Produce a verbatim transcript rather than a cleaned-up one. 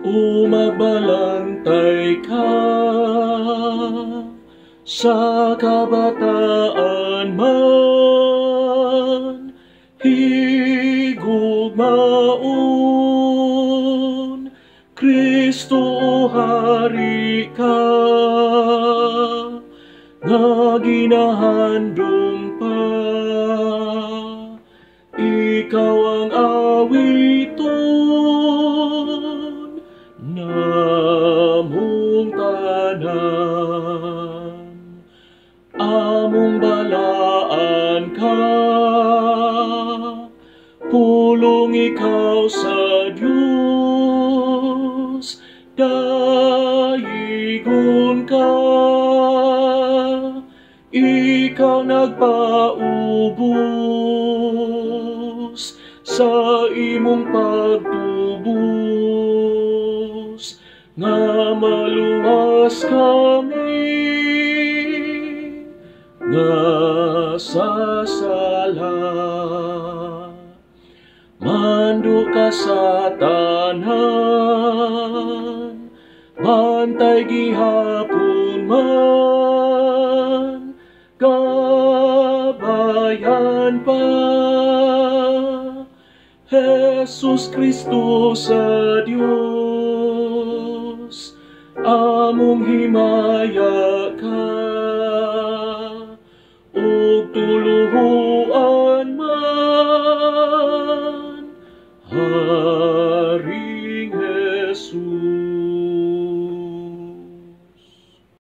Umagbalantay ka sa kabataan man, higugmaon, Kristo hari ka, nga ginahandom pa. Ikaw ang awiton namong tanan, among balaan ka, pulong ikaw sa Diyos, dayigon ka, ikaw nagpaubos sa imong pagtubos, nga maluwas kami nga sa sala. Mando ka sa tanan, bantay gihapon man, gabayan pa. Jesus Kristo sa Dios, among himaya